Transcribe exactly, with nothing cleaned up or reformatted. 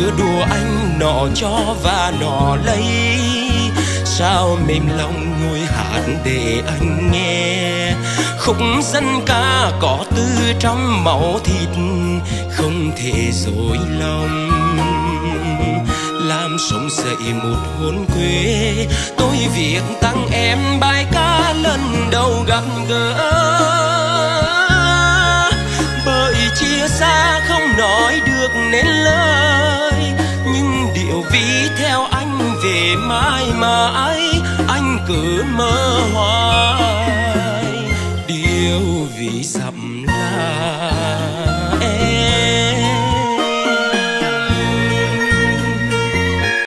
như đùa anh, nọ cho và nọ lấy. Sao mềm lòng ngồi hát để anh nghe khúc dân ca có từ trong máu thịt, không thể dối lòng. Làm sống dậy một hồn quê, tôi viết tặng em bài ca lần đầu gặp gỡ. Bởi chia xa không nói được nên lời, nhưng điệu ví theo anh về mãi mãi, anh cứ mơ hoài. Điều vì dặm